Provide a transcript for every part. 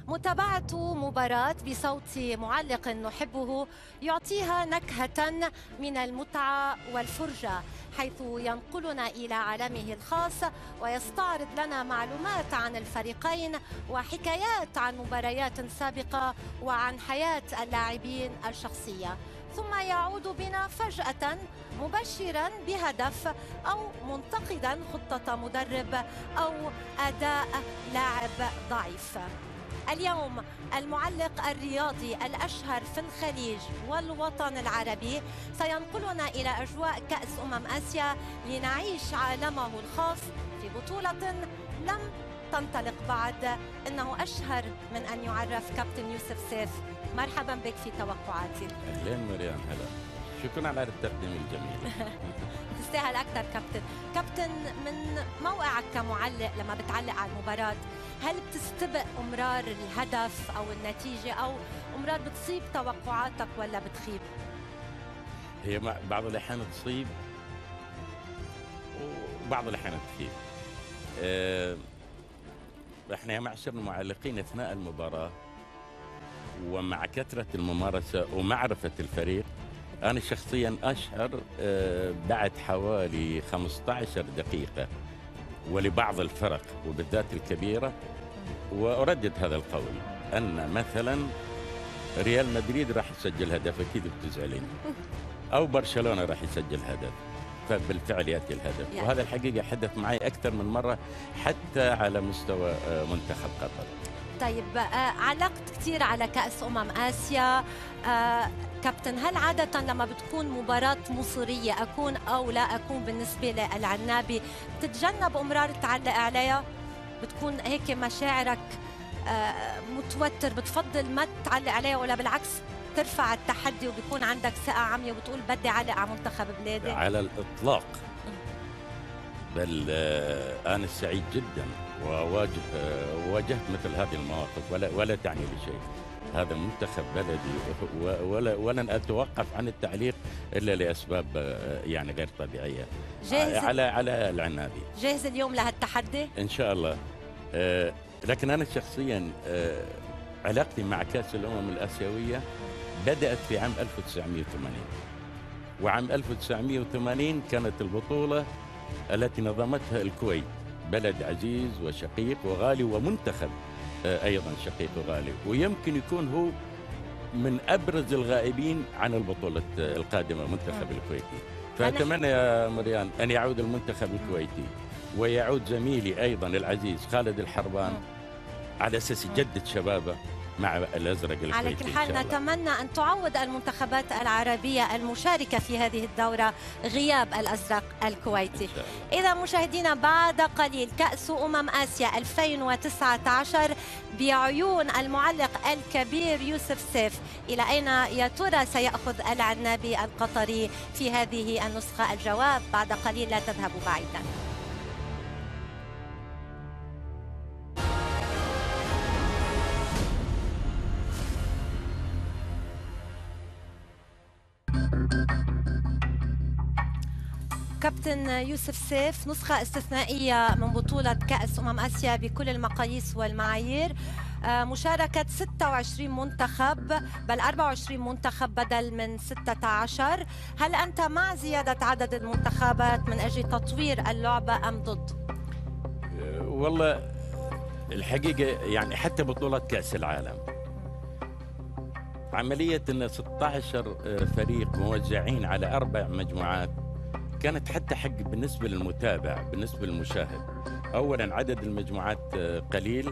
متابعة مباراة بصوت معلق نحبه يعطيها نكهة من المتعة والفرجة، حيث ينقلنا إلى عالمه الخاص ويستعرض لنا معلومات عن الفريقين وحكايات عن مباريات سابقة وعن حياة اللاعبين الشخصية، ثم يعود بنا فجأة مبشرا بهدف أو منتقدا خطة مدرب أو أداء لاعب ضعيف. اليوم المعلق الرياضي الأشهر في الخليج والوطن العربي سينقلنا إلى أجواء كأس آسيا لنعيش عالمه الخاص في بطولة لم تنطلق بعد. إنه أشهر من أن يعرف كابتن يوسف سيف. مرحبا بك في توقعاتي. أهلين مريم، هلا، شكرا على التقديم الجميل. تستاهل أكثر كابتن. من موقعك كمعلق لما بتعلق على المباراة، هل بتستبق أمرار الهدف أو النتيجة، أو أمرار بتصيب توقعاتك ولا بتخيب؟ هي بعض الأحيان تصيب وبعض الأحيان تخيب. احنا يا معشر المعلقين اثناء المباراة ومع كثرة الممارسة ومعرفة الفريق، أنا شخصيا أشعر بعد حوالي 15 دقيقة ولبعض الفرق وبالذات الكبيرة، وأردد هذا القول أن مثلا ريال مدريد راح يسجل هدف، أكيد بتزعلين، أو برشلونة راح يسجل هدف، فبالفعل يأتي الهدف. وهذا الحقيقة حدث معي أكثر من مرة حتى على مستوى منتخب قطر. طيب، علقت كثير على كأس آسيا كابتن، هل عادة لما بتكون مباراة مصيرية أكون أو لا أكون بالنسبة للعنابي بتتجنب أمرار تعلق عليها؟ بتكون هيك مشاعرك متوتر، بتفضل ما تعلق عليها، ولا بالعكس ترفع التحدي وبيكون عندك ثقة عمية وبتقول بدي أعلق على منتخب بلادي؟ على الإطلاق، بل أنا سعيد جدا وواجهت مثل هذه المواقف ولا تعني لي شيء. هذا منتخب بلدي ولن أتوقف عن التعليق إلا لأسباب يعني غير طبيعية. على العنابي. جاهز اليوم لهالتحدي؟ إن شاء الله. لكن أنا شخصيا علاقتي مع كأس الأمم الآسيوية بدأت في عام 1980، وعام 1980 كانت البطولة التي نظمتها الكويت، بلد عزيز وشقيق وغالي، ومنتخب أيضا شقيق وغالي، ويمكن يكون هو من أبرز الغائبين عن البطولة القادمة، منتخب الكويتي. فأتمنى يا مريان أن يعود المنتخب الكويتي ويعود زميلي أيضا العزيز خالد الحربان على أساس يجدد شبابه مع الأزرق الكويتي. على كل حال نتمنى أن تعوض المنتخبات العربية المشاركة في هذه الدورة غياب الأزرق الكويتي. إذا مشاهدينا، بعد قليل كأس آسيا 2019 بعيون المعلق الكبير يوسف سيف، إلى أين يا ترى سيأخذ العنابي القطري في هذه النسخة؟ الجواب بعد قليل، لا تذهبوا بعيدا. كابتن يوسف سيف، نسخة استثنائية من بطولة كأس آسيا بكل المقاييس والمعايير، مشاركة 26 منتخب، بل 24 منتخب بدل من 16. هل أنت مع زيادة عدد المنتخبات من أجل تطوير اللعبة أم ضد؟ والله الحقيقة يعني حتى بطولة كأس العالم عملية أن 16 فريق موزعين على 4 مجموعات كانت حتى حق بالنسبة للمتابع، بالنسبة للمشاهد. أولا عدد المجموعات قليل،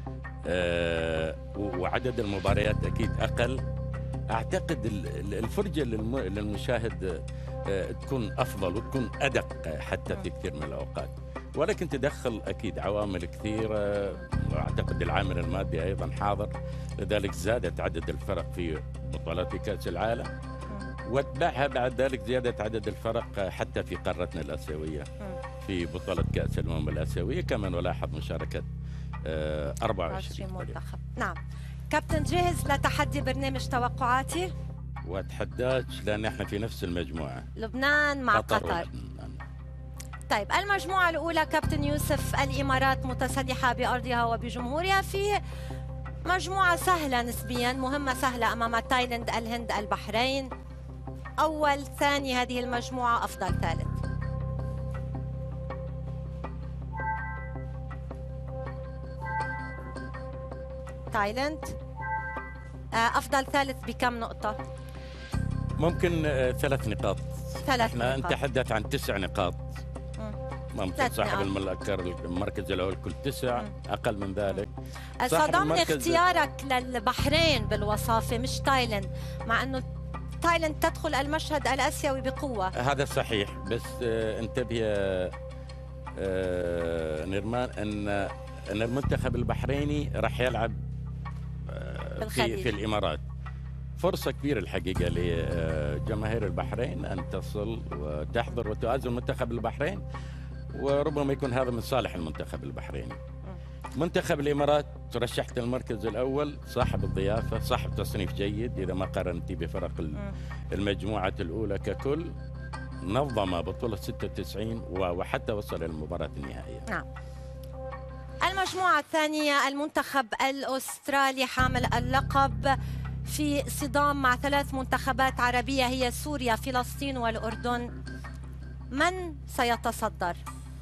وعدد المباريات أكيد أقل. أعتقد الفرجة للمشاهد تكون أفضل وتكون أدق حتى في كثير من الأوقات، ولكن تدخل أكيد عوامل كثيرة، وأعتقد العامل المادي أيضا حاضر، لذلك زادت عدد الفرق في بطولات كأس العالم، واتبعها بعد ذلك زيادة عدد الفرق حتى في قارتنا الآسيوية في بطولة كأس الأمم الآسيوية. كما نلاحظ مشاركة 24 منتخب. نعم كابتن، جاهز لتحدي برنامج توقعاتي؟ واتحداك لأن احنا في نفس المجموعة، لبنان مع قطر. طيب، المجموعة الأولى كابتن يوسف، الإمارات متسلحة بأرضها وبجمهورها في مجموعة سهلة نسبيا، مهمة سهلة أمام تايلاند، الهند، البحرين. أول ثاني هذه المجموعة، أفضل ثالث. تايلاند أفضل ثالث بكم نقطة؟ ممكن 3 نقاط. 3 احنا نقاط. نتحدث عن 9 نقاط. ممكن 3 صاحب نقاط. المركز الأول كل 9، أقل من ذلك. صدمني اختيارك للبحرين بالوصافة مش تايلاند، مع أنه تايلاند تدخل المشهد الآسيوي بقوة. هذا صحيح، بس انتبه يا نرمان أن المنتخب البحريني راح يلعب في الإمارات. فرصة كبيرة الحقيقة لجماهير البحرين أن تصل وتحضر وتؤازر منتخب البحرين، وربما يكون هذا من صالح المنتخب البحريني. منتخب الإمارات ترشحت المركز الأول، صاحب الضيافة، صاحب تصنيف جيد إذا ما قارنتي بفرق المجموعة الأولى ككل. نظم بطولة 96 وحتى وصل إلى المباراة النهائية. نعم. المجموعة الثانية، المنتخب الأسترالي حامل اللقب في صدام مع 3 منتخبات عربية هي سوريا، فلسطين والأردن. من سيتصدر؟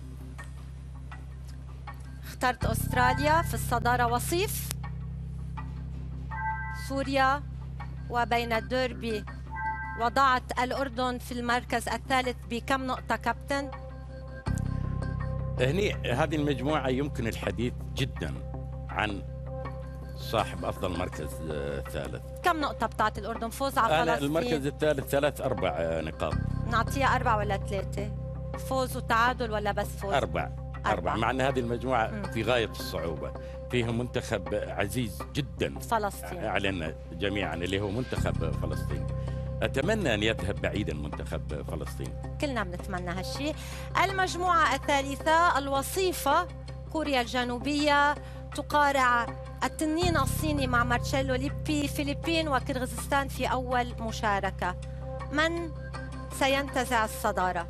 اخترت أستراليا في الصدارة وصيف، سوريا وبين الديربي، وضعت الأردن في المركز الثالث بكم نقطة كابتن؟ هني هذه المجموعة يمكن الحديث جدا عن صاحب أفضل مركز ثالث. كم نقطة بتاعت الأردن؟ فوز على فلسطين. المركز الثالث 4 نقاط. نعطيها 4 ولا 3؟ فوز وتعادل ولا بس فوز؟ 4. مع أن هذه المجموعة في غاية الصعوبة، فيها منتخب عزيز جدا فلسطين، أعلن جميعا اللي هو منتخب فلسطين. أتمنى أن يذهب بعيدا منتخب فلسطين. كلنا بنتمنى هالشيء. المجموعة الثالثة، الوصيفة، كوريا الجنوبية تقارع التنين الصيني مع مارتشيلو ليبي، فلبين وكرغيزستان في أول مشاركة. من سينتزع الصدارة؟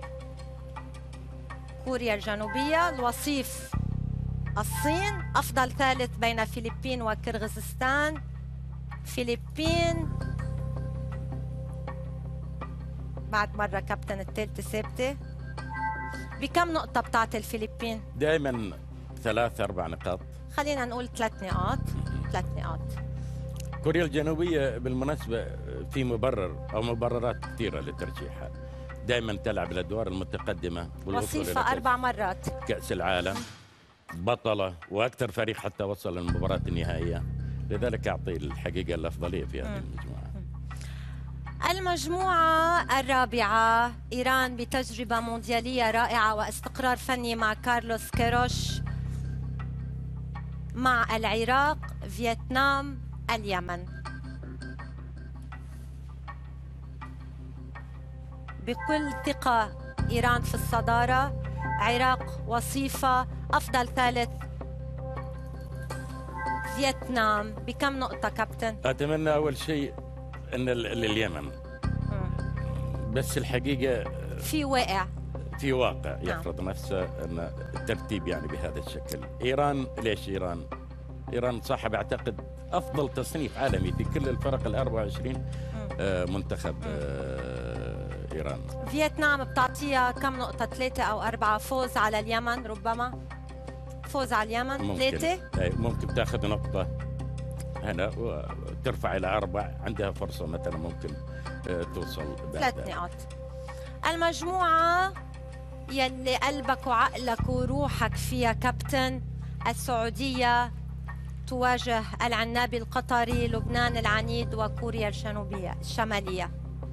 كوريا الجنوبية، الوصيف الصين، أفضل ثالث بين فلبين وكرغيزستان. فلبين بعد مرة كابتن الثالثة ثابتة. بكم نقطة بتاعت الفلبين؟ دائما 3-4 نقاط. خلينا نقول 3 نقاط. 3 نقاط. كوريا الجنوبية بالمناسبة في مبررات كثيرة لترشيحها. دائما تلعب الأدوار المتقدمة، وصيفة 4 مرات كأس العالم، بطلة، وأكثر فريق حتى وصل للمباراة النهائية، لذلك أعطي الحقيقة الأفضلية في هذه المجموعة. المجموعة الرابعة، إيران بتجربة مونديالية رائعة واستقرار فني مع كارلوس كيروش، مع العراق، فيتنام، اليمن. بكل ثقة إيران في الصدارة، عراق وصيفة، أفضل ثالث فيتنام. بكم نقطة كابتن؟ أتمنى أول شيء أن اليمن، بس الحقيقة في واقع يفرض نفسه أن الترتيب يعني بهذا الشكل. إيران، ليش إيران؟ إيران صاحب أعتقد أفضل تصنيف عالمي في كل الفرق 24 منتخب إيران. فيتنام بتعطيها كم نقطة؟ 3 أو 4. فوز على اليمن، ربما فوز على اليمن 3. ممكن تاخذ نقطة هنا وترفع إلى 4، عندها فرصة مثلا ممكن توصل 3 نقاط. المجموعة يلي قلبك وعقلك وروحك فيها كابتن، السعودية تواجه العنابي القطري، لبنان العنيد وكوريا الشمالية.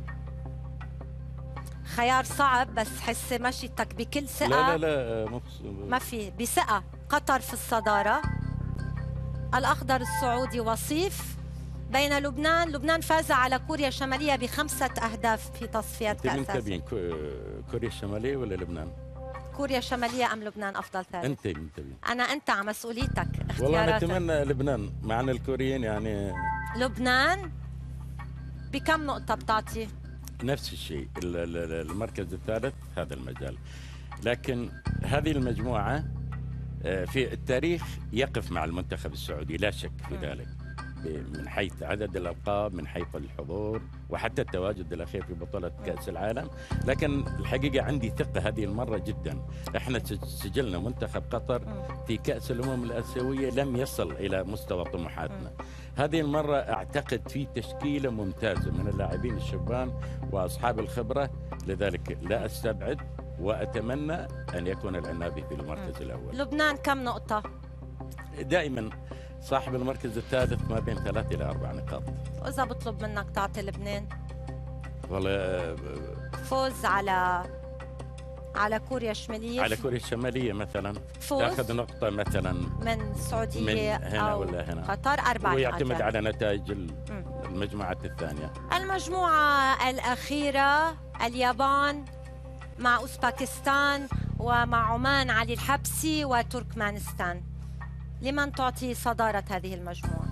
خيار صعب، بس حس مشيتك بكل ثقة. لا ما في، بثقة. قطر في الصدارة، الأخضر السعودي وصيف. بين لبنان فاز على كوريا الشمالية ب5 أهداف في تصفيات كأس آسيا. كوريا الشمالية ولا لبنان؟ كوريا الشمالية أم لبنان أفضل ثالث؟ أنت على مسؤوليتك اختياراتك. والله أنا أتمنى لبنان، مع أن الكوريين يعني. لبنان بكم نقطة بتعطي؟ نفس الشيء، المركز الثالث هذا المجال. لكن هذه المجموعة في التاريخ يقف مع المنتخب السعودي لا شك في ذلك، من حيث عدد الألقاب، من حيث الحضور، وحتى التواجد الأخير في بطولة كأس العالم. لكن الحقيقة عندي ثقة هذه المرة جدا. احنا سجلنا منتخب قطر في كأس الأمم الآسيوية لم يصل إلى مستوى طموحاتنا. هذه المرة أعتقد في تشكيلة ممتازة من اللاعبين الشبان وأصحاب الخبرة، لذلك لا أستبعد وأتمنى أن يكون العنابي في المركز الأول. لبنان كم نقطة؟ دائما صاحب المركز الثالث ما بين 3 إلى 4 نقاط. وإذا بطلب منك تعطي لبنان؟ والله فوز على كوريا الشمالية، على كوريا الشمالية مثلا تاخذ نقطة مثلا من السعودية من هنا أو ولا هنا، قطر 4 نقاط، ويعتمد على نتائج المجموعات الثانية. المجموعة الأخيرة اليابان مع أوزباكستان ومع عمان علي الحبسي وتركمانستان. لمن تعطي صدارة هذه المجموعة؟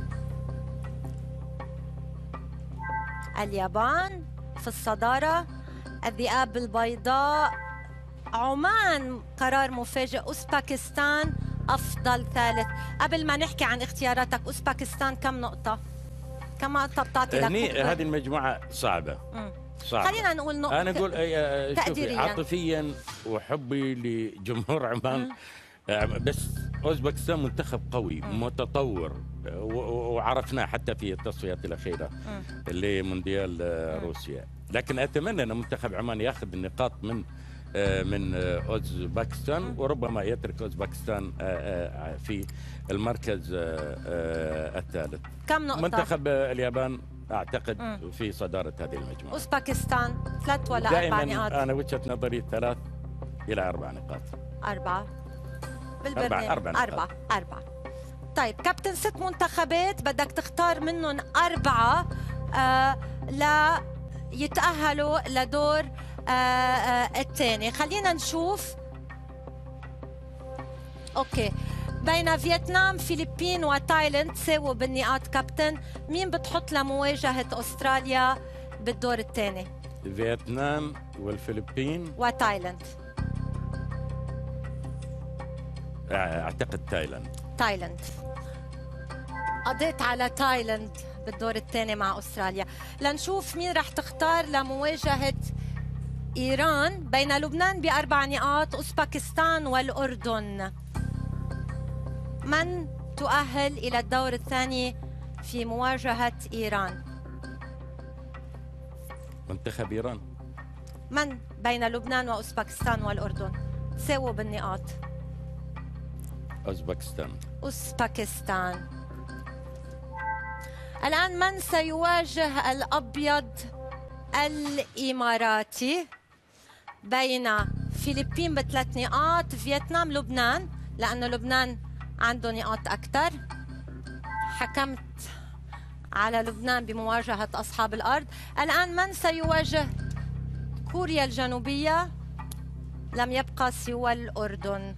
اليابان في الصدارة، الذئاب البيضاء، عمان قرار مفاجئ، أوزباكستان أفضل ثالث. قبل ما نحكي عن اختياراتك، أوزباكستان كم نقطة؟ كم نقطة بتعطي لك؟ هذه المجموعة صعبة. خلينا نقول نقطة. أنا أقول تقديريا عاطفيا وحبي لجمهور عمان، بس أوزبكستان منتخب قوي متطور، وعرفناه حتى في التصفيات الأخيرة لمونديال روسيا. لكن أتمنى أن منتخب عمان يأخذ النقاط من أوزبكستان، وربما يترك أوزبكستان في المركز الثالث. كم نقطة؟ منتخب اليابان أعتقد في صدارة هذه المجموعة. أوزبكستان 3 ولا 4 نقاط؟ أنا وجهة نظري 3 إلى 4 نقاط. 4 بالبرنامج. 4. طيب كابتن، 6 منتخبات بدك تختار منهم 4 لا يتأهلوا لدور الثاني. خلينا نشوف. اوكي، بين فيتنام، فلبين وتايلاند تساووا بالنقاط. كابتن، مين بتحط لمواجهة أستراليا بالدور الثاني؟ فيتنام والفلبين وتايلاند. أعتقد تايلاند. قضيت على تايلاند بالدور الثاني مع أستراليا. لنشوف مين رح تختار لمواجهة إيران. بين لبنان ب4 نقاط، أوزباكستان والأردن. من تؤهل إلى الدور الثاني في مواجهة إيران؟ منتخب إيران. من بين لبنان وأوزباكستان والأردن تساووا بالنقاط؟ أوزباكستان. الآن من سيواجه الأبيض الإماراتي؟ بين فلبين ب3 نقاط، فيتنام، لبنان، لأنه لبنان عنده نقاط أكثر. حكمت على لبنان بمواجهة أصحاب الأرض. الآن من سيواجه كوريا الجنوبية؟ لم يبقى سوى الأردن.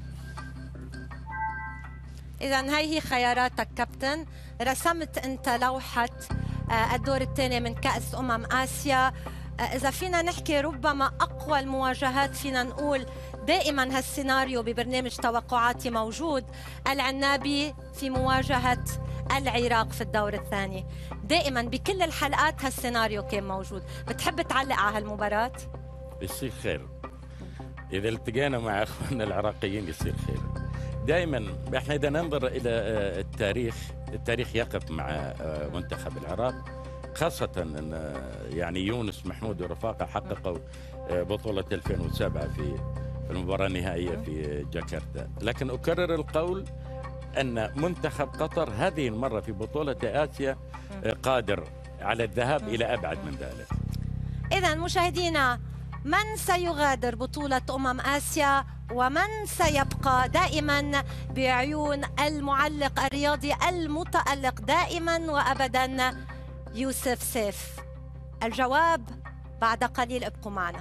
إذن هي خياراتك كابتن. رسمت أنت لوحة الدور الثاني من كأس آسيا. إذا فينا نحكي ربما أقوى المواجهات، فينا نقول دائما هالسيناريو ببرنامج توقعاتي موجود. العنابي في مواجهة العراق في الدور الثاني، دائما بكل الحلقات هالسيناريو كان موجود. بتحب تعلق على هالمباراة؟ يصير خير إذا التقينا مع أخواننا العراقيين، يصير خير دائما. احنا إذا ننظر إلى التاريخ يقف مع منتخب العراق، خاصة أن يعني يونس محمود ورفاقه حققوا بطولة 2007 في المباراة النهائية في جاكرتا. لكن أكرر القول أن منتخب قطر هذه المرة في بطولة آسيا قادر على الذهاب إلى أبعد من ذلك. إذن مشاهدينا، من سيغادر بطولة آسيا ومن سيبقى دائما بعيون المعلق الرياضي المتألق دائما وأبدا يوسف سيف؟ الجواب بعد قليل، ابقوا معنا.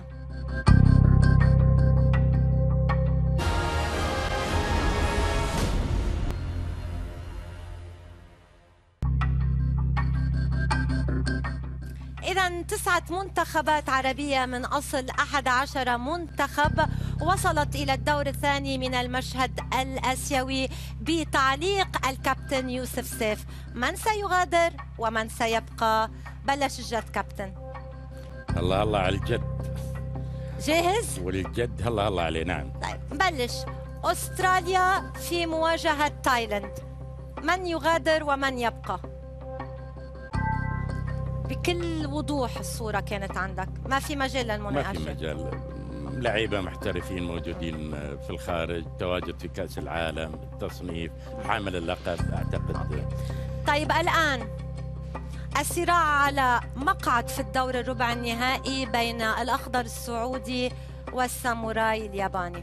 إذن 9 منتخبات عربية من أصل 11 منتخب، وصلت إلى الدور الثاني من المشهد الآسيوي بتعليق الكابتن يوسف سيف. من سيغادر ومن سيبقى؟ بلش الجد كابتن. الله الله على الجد. جاهز؟ والجد الله الله عليه. نعم. طيب نبلش. أستراليا في مواجهة تايلاند، من يغادر ومن يبقى؟ بكل وضوح الصورة كانت عندك، ما في مجال للمناقشة. ما في مجال. لعيبة محترفين موجودين في الخارج، تواجد في كأس العالم، التصنيف، حامل اللقب أعتقد. طيب الآن الصراع على مقعد في الدور الربع النهائي بين الأخضر السعودي والساموراي الياباني.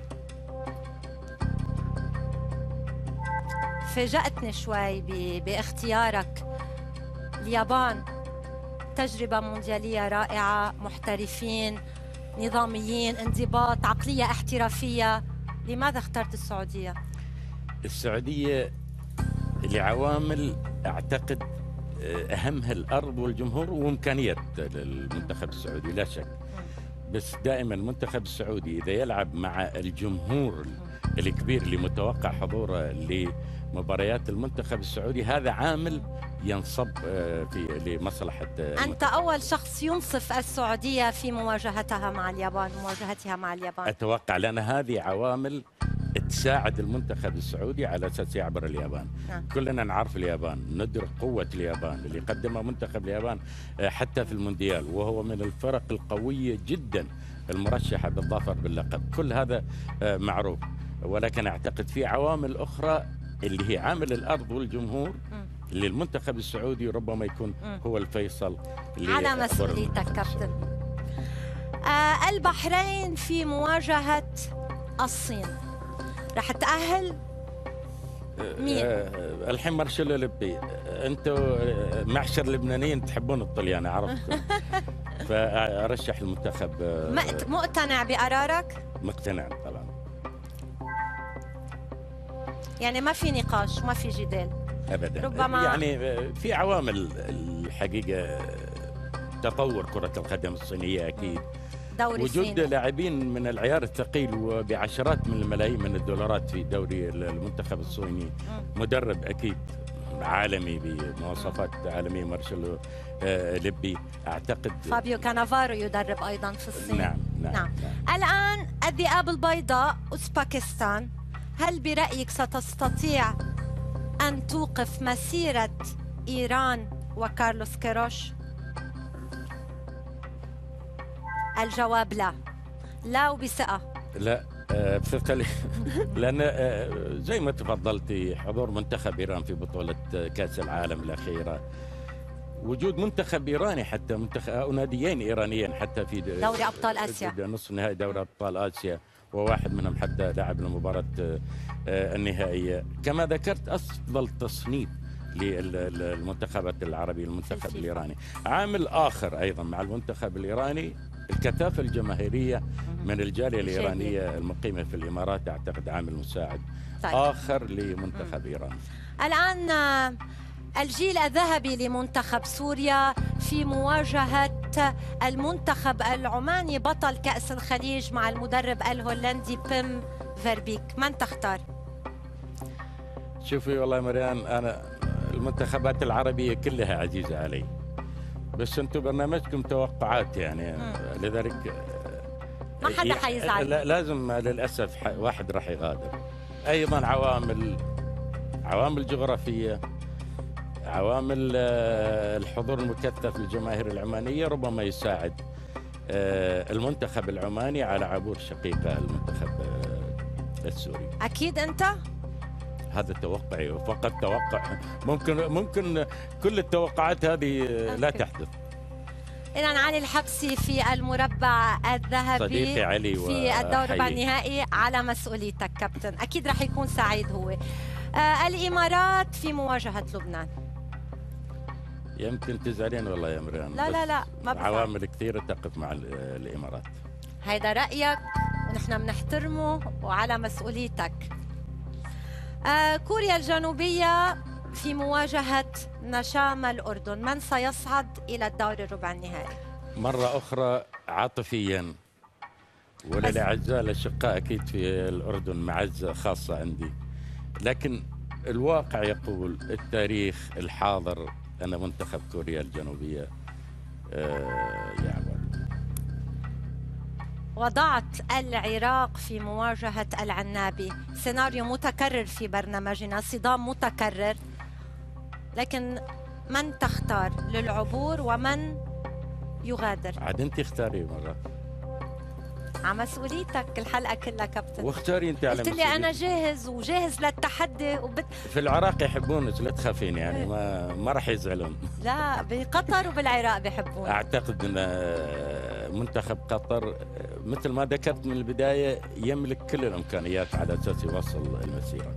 فاجأتني شوي باختيارك اليابان، تجربة مونديالية رائعة، محترفين، نظاميين، انضباط، عقلية احترافية. لماذا اخترت السعودية؟ السعودية لعوامل أعتقد أهمها الأرض والجمهور وإمكانية المنتخب السعودي لا شك. بس دائما المنتخب السعودي إذا يلعب مع الجمهور الكبير اللي متوقع حضوره لمباريات المنتخب السعودي، هذا عامل ينصب لمصلحة أنت أول شخص ينصف السعودية في مواجهتها مع اليابان. أتوقع لأن هذه عوامل تساعد المنتخب السعودي على أساس يعبر اليابان. كلنا نعرف اليابان، ندرك قوة اليابان اللي قدمها منتخب اليابان حتى في المونديال، وهو من الفرق القوية جدا المرشحة بالظفر باللقب. كل هذا معروف، ولكن أعتقد في عوامل أخرى اللي هي عامل الأرض والجمهور اللي المنتخب السعودي ربما يكون هو الفيصل. على مسؤوليتك كابتن. البحرين في مواجهة الصين، رح تأهل مين؟ الحين مارشيلو لبي. انتم معشر لبنانيين تحبون الطليان عرفتم. فأرشح المنتخب. مقتنع بقرارك؟ مقتنع طبعا. يعني ما في نقاش، ما في جدال ابدا. ربما يعني في عوامل الحقيقه، تطور كره القدم الصينيه اكيد، وجود لاعبين من العيار الثقيل وبعشرات من الملايين من الدولارات في دوري المنتخب الصيني، مدرب اكيد عالمي بمواصفات عالميه مارشيلو لبي. اعتقد فابيو كانافارو يدرب ايضا في الصين. نعم. الان الذئاب البيضاء اوزباكستان، هل برأيك ستستطيع أن توقف مسيرة إيران وكارلوس كيروش؟ الجواب لا. لا وبثقة. لا بثقة لأن زي ما تفضلتي حضور منتخب إيران في بطولة كأس العالم الأخيرة، وجود منتخب إيراني حتى ناديين إيرانيين حتى في دوري أبطال آسيا، نصف نهائي دوري أبطال آسيا، وواحد منهم حتى لعب المباراة النهائية. كما ذكرت أفضل تصنيف للمنتخبات العربية المنتخب الإيراني. عامل آخر أيضا مع المنتخب الإيراني الكثافة الجماهيرية من الجالية الإيرانية المقيمة في الإمارات، أعتقد عامل مساعد آخر لمنتخب إيران. الآن الجيل الذهبي لمنتخب سوريا في مواجهة المنتخب العماني بطل كأس الخليج مع المدرب الهولندي بيم فيربيك، من تختار؟ شوفي والله مريان، أنا المنتخبات العربية كلها عزيزة علي، بس أنتم برنامجكم توقعات يعني لذلك ما حدا حيزعل. لازم للأسف واحد راح يغادر. أيضا عوامل جغرافية، عوامل الحضور المكثف للجماهير العمانية ربما يساعد المنتخب العماني على عبور شقيقه المنتخب السوري. أكيد أنت؟ هذا توقعي، فقط توقع. ممكن كل التوقعات هذه لا تحدث. إذن علي الحبسي في المربع الذهبي صديقي علي في الدور النهائي، على مسؤوليتك كابتن، أكيد رح يكون سعيد هو. الإمارات في مواجهة لبنان. يمكن تزعلين والله يا مريم. لا ما بفعل. عوامل كثيرة تقف مع الإمارات. هيدا رأيك ونحن بنحترمه وعلى مسؤوليتك. كوريا الجنوبية في مواجهة نشام الأردن، من سيصعد إلى الدور الربع النهائي؟ مرة أخرى عاطفيا وللأعزاء الأشقاء أكيد في الأردن معزة خاصة عندي، لكن الواقع يقول التاريخ الحاضر أن منتخب كوريا الجنوبية يعبر. وضعت العراق في مواجهة العنابي، سيناريو متكرر في برنامجنا، صدام متكرر، لكن من تختار للعبور ومن يغادر؟ عاد أنت اختاري مرة، على مسؤوليتك الحلقة كلها كابتن. واختاري أنت على قلت لي مسؤوليتك. أنا جاهز وجاهز للتحدي في العراق يحبونك، لا تخافين يعني ما راح يزعلون. لا، بقطر وبالعراق بيحبون. أعتقد أن منتخب قطر مثل ما ذكرت من البداية يملك كل الإمكانيات على أساس يوصل المسيرة،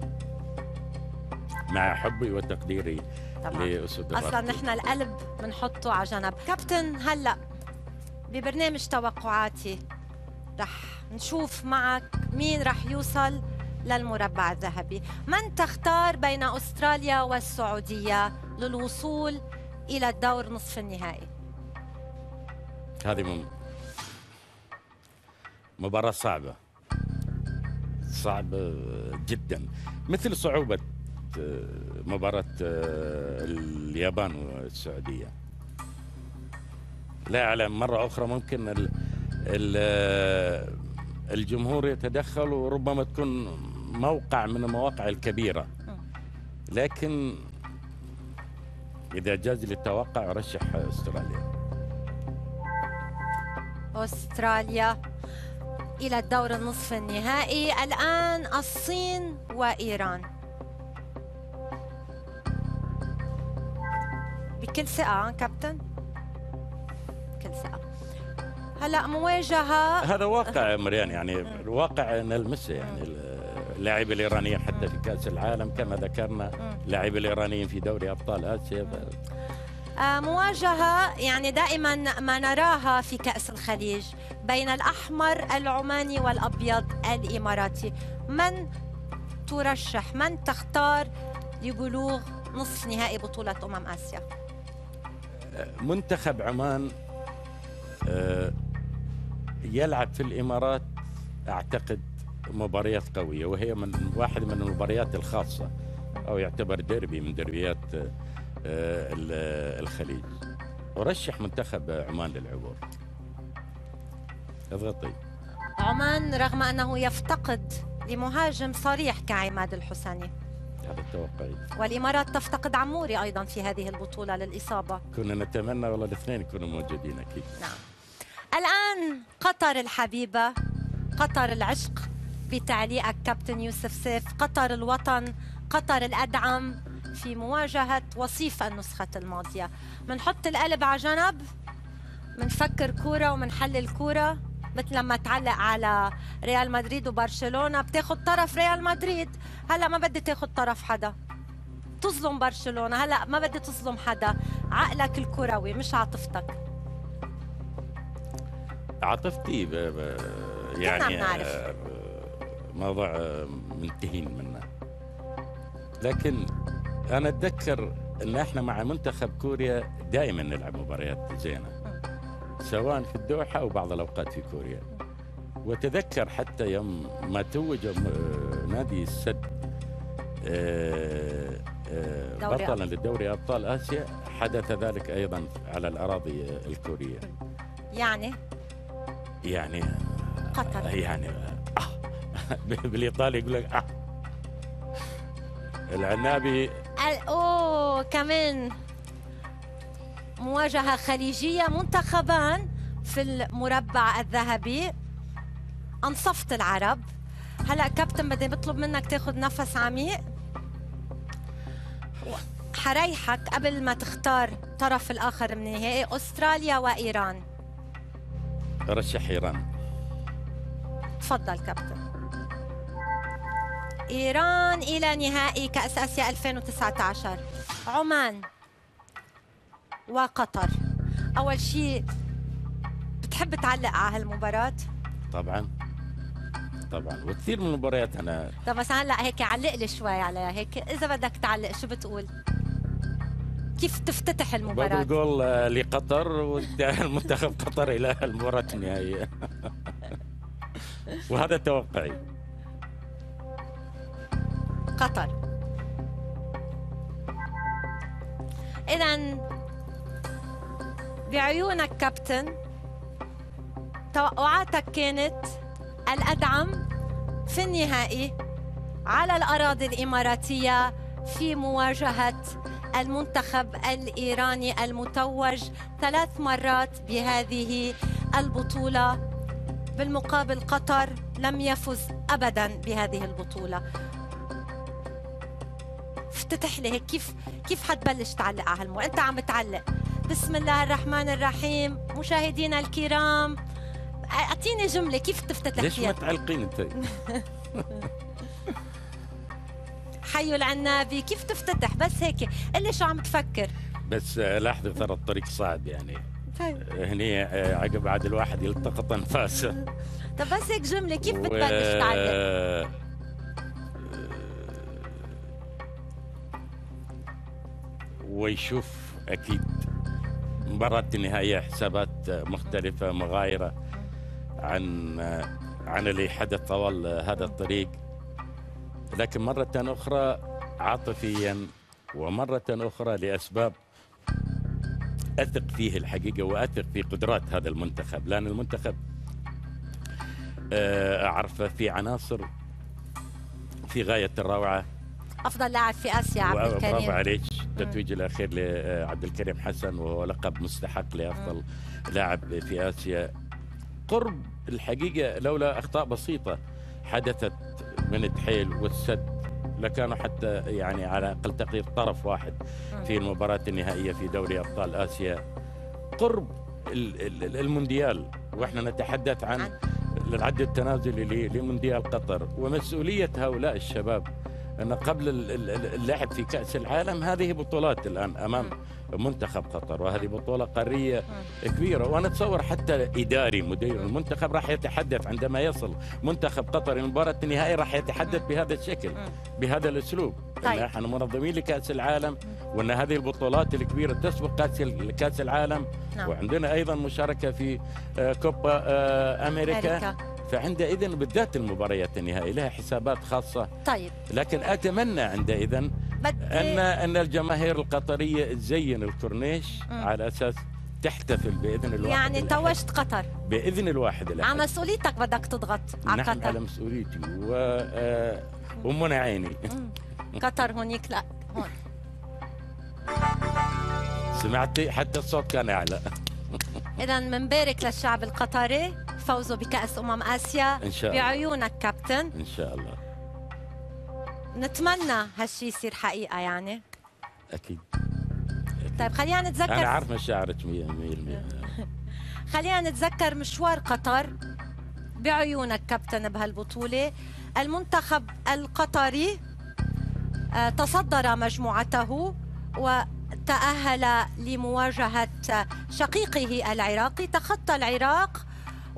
مع حبي وتقديري لأسود الرابطة. أصلا نحن القلب بنحطه على جنب. كابتن، هلأ ببرنامج توقعاتي رح نشوف معك مين رح يوصل للمربع الذهبي. من تختار بين أستراليا والسعودية للوصول إلى الدور نصف النهائي؟ هذه مباراة صعبة جدا، مثل صعوبة مباراة اليابان والسعودية. لا أعلم، مرة أخرى ممكن الجمهور يتدخل وربما تكون موقع من المواقع الكبيرة، لكن إذا جاز لي التوقع أرشح أستراليا إلى الدور النصف النهائي. الآن الصين وإيران، بكل ثقة كابتن، بكل ثقة. هلا مواجهة، هذا واقع مريان، يعني الواقع نلمسه، يعني اللاعب الإيرانيين حتى في كأس العالم كما ذكرنا، اللاعب الإيرانيين في دوري أبطال آسيا. مواجهة يعني دائما ما نراها في كأس الخليج بين الأحمر العماني والأبيض الإماراتي. من ترشح، من تختار لبلوغ نصف نهائي بطولة آسيا؟ منتخب عمان يلعب في الإمارات أعتقد مباريات قوية، وهي من واحد من المباريات الخاصة، أو يعتبر ديربي من دربيات الخليج. أرشح منتخب عمان للعبور. اضغطي. عمان رغم أنه يفتقد لمهاجم صريح كعماد الحسني، هذا توقعي، والإمارات تفتقد عموري أيضا في هذه البطولة للإصابة. كنا نتمنى والله الاثنين يكونوا موجودين أكيد. نعم. الآن قطر الحبيبة، قطر العشق بتعليقك كابتن يوسف سيف، قطر الوطن، قطر الأدعم في مواجهة وصيف النسخة الماضية. منحط القلب على جنب، منفكر كورة ومنحلل كورة، مثل لما تعلق على ريال مدريد وبرشلونة بتاخد طرف ريال مدريد. هلا ما بدي تاخد طرف حدا، تظلم برشلونة، هلا ما بدي تظلم حدا. عقلك الكروي مش عاطفتك. عاطفتي يعني نعرف. موضوع منتهين منه، لكن أنا أتذكر أن احنا مع منتخب كوريا دائما نلعب مباريات زينة، سواء في الدوحة أو بعض الأوقات في كوريا. وتذكر حتى يوم ما توج نادي السد بطلا للدوري أبطال آسيا، حدث ذلك أيضا على الأراضي الكورية. يعني قطر يعني بالإيطالي يقول لك العنابي. أوه، كمان مواجهة خليجية، منتخبان في المربع الذهبي. أنصفت العرب. هلأ كابتن بدي بطلب منك تاخد نفس عميق. حريحك قبل ما تختار طرف الآخر من النهائي، أستراليا وإيران. رشح إيران. تفضل كابتن. إيران إلى نهائي كأس آسيا 2019. عمان وقطر. أول شيء بتحب تعلق على هالمباراة؟ طبعا وكثير من المباريات أنا. طب بس هلا هيك علق لي شوي عليها هيك، إذا بدك تعلق شو بتقول؟ كيف تفتتح المباراة؟ بقول لقطر والمنتخب قطر إلى المباراة النهائية. وهذا توقعي. قطر. إذن بعيونك كابتن توقعاتك كانت الأدعم في النهائي على الأراضي الإماراتية في مواجهة المنتخب الإيراني المتوج 3 مرات بهذه البطولة. بالمقابل قطر لم يفز أبداً بهذه البطولة. افتتح لي هيك، كيف حتبلش تعلق على هالموضوع؟ أنت عم تعلق. بسم الله الرحمن الرحيم. مشاهدينا الكرام، أعطيني جملة كيف تفتتح ليش فيها؟ ما تعلقين أنت؟ حي العنابي، كيف تفتتح؟ بس هيك قل لي شو عم تفكر. بس لاحظي ترى الطريق صعب يعني. طيب هني عقب بعد الواحد يلتقط انفاسه. طب بس هيك جملة كيف بتبلش تعلق؟ ويشوف اكيد مباراة النهائية حسابات مختلفة مغايرة عن اللي حدث طوال هذا الطريق، لكن مرة أخرى عاطفيا ومرة أخرى لأسباب أثق فيه الحقيقة، وأثق في قدرات هذا المنتخب، لأن المنتخب أعرفه في عناصر في غاية الروعة. أفضل لاعب في آسيا عبد الكريم. برافو عليك. التتويج الأخير لعبد الكريم حسن، وهو لقب مستحق لأفضل لاعب في آسيا. قرب الحقيقة لولا أخطاء بسيطة حدثت من التحيل والسد لكانوا حتى يعني على أقل تقدير طرف واحد في المباراة النهائية في دوري أبطال آسيا. قرب المونديال، وإحنا نتحدث عن العد التنازلي لمونديال قطر، ومسؤولية هؤلاء الشباب أن قبل اللعب في كأس العالم هذه بطولات الآن أمام منتخب قطر، وهذه بطولة قارية كبيرة. وأنا أتصور حتى إداري مدير المنتخب راح يتحدث عندما يصل منتخب قطر لمباراة النهائي، راح يتحدث بهذا الشكل بهذا الأسلوب. طيب. نحن منظمين لكأس العالم، وأن هذه البطولات الكبيرة تسبق كأس العالم. نعم. وعندنا أيضا مشاركة في كوبا أمريكا. فعندئذ بالذات المباريات النهائية لها حسابات خاصة. طيب. لكن أتمنى عندئذ أن الجماهير القطرية تزين الكورنيش على أساس تحتفل بإذن الواحد يعني الأحد. توجت قطر بإذن الواحد الأحد. على مسؤوليتك بدك تضغط على نحن قطر. على مسؤوليتي ومنى عيني. قطر هونيك، لا هون. سمعتي حتى الصوت كان أعلى. إذا منبارك للشعب القطري فوزه بكأس آسيا إن شاء الله. بعيونك كابتن إن شاء الله. نتمنى هالشي يصير حقيقة يعني. أكيد. طيب خلينا نتذكر، أنا عارف مشاعرك 100%. خلينا نتذكر مشوار قطر بعيونك كابتن بهالبطولة. المنتخب القطري تصدر مجموعته وتأهل لمواجهة شقيقه العراقي، تخطى العراق،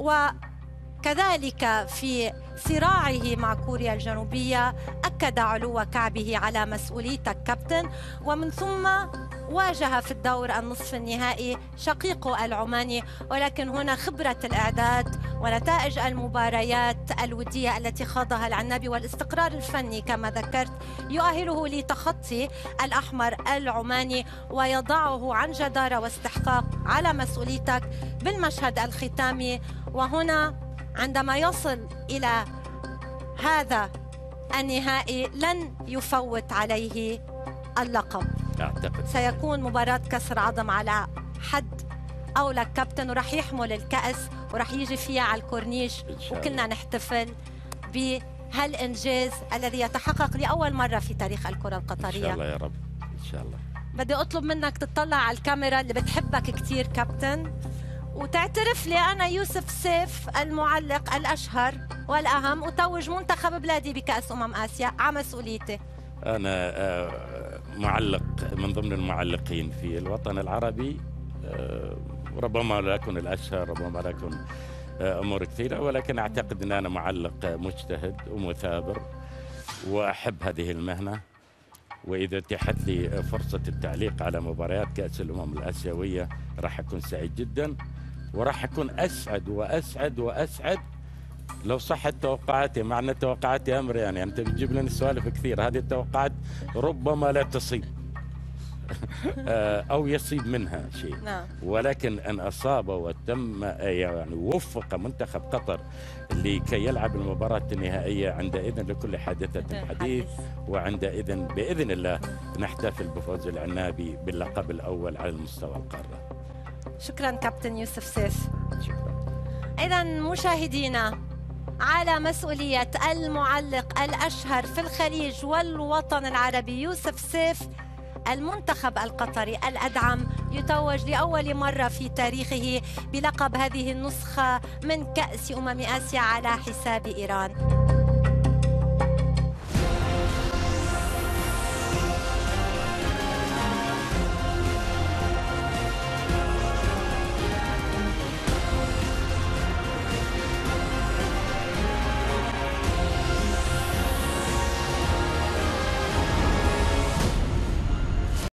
وكذلك في صراعه مع كوريا الجنوبية أكد علو كعبه على مسؤوليتك كابتن، ومن ثم واجه في الدور النصف النهائي شقيقه العماني. ولكن هنا خبرة الإعداد ونتائج المباريات الودية التي خاضها العنابي والاستقرار الفني كما ذكرت يؤهله لتخطي الأحمر العماني ويضعه عن جدارة واستحقاق على مسؤوليتك بالمشهد الختامي. وهنا عندما يصل إلى هذا النهائي لن يفوت عليه اللقب. أعتقد سيكون مباراة كسر عظم على حد قولك كابتن، ورح يحمل الكأس ورح يجي فيها على الكورنيش وكلنا نحتفل بهالإنجاز الذي يتحقق لأول مرة في تاريخ الكرة القطرية. إن شاء الله يا رب. إن شاء الله. بدي أطلب منك تطلع على الكاميرا اللي بتحبك كتير كابتن، وتعترف لي أنا يوسف سيف المعلق الأشهر والأهم أتوج منتخب بلادي بكأس آسيا على مسؤوليتي. أنا معلق من ضمن المعلقين في الوطن العربي، ربما لا أكون الأشهر، ربما لا أكون أمور كثيرة، ولكن أعتقد أن أنا معلق مجتهد ومثابر وأحب هذه المهنة. وإذا اتيحت لي فرصة التعليق على مباريات كأس الأمم الآسيوية راح أكون سعيد جدا، وراح أكون أسعد وأسعد وأسعد لو صحت توقعاتي، مع ان توقعاتي امر يعني انت بتجيب لنا سوالف كثير، هذه التوقعات ربما لا تصيب او يصيب منها شيء. نعم. ولكن ان اصاب وتم يعني وفق منتخب قطر لكي يلعب المباراه النهائيه، عندئذ لكل حادثه حديث، وعندئذ باذن الله نحتفل بفوز العنابي باللقب الاول على مستوى القاره. شكرا كابتن يوسف سيف. شكرا. إذا مشاهدينا، على مسؤولية المعلق الأشهر في الخليج والوطن العربي يوسف سيف، المنتخب القطري الأدعم يتوج لأول مرة في تاريخه بلقب هذه النسخة من كأس أمم آسيا على حساب إيران.